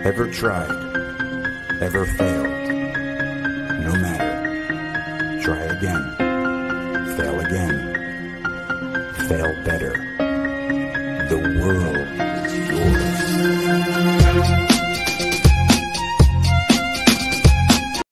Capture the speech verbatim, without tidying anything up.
Ever tried? Ever failed? No matter. Try again. Fail again. Fail better.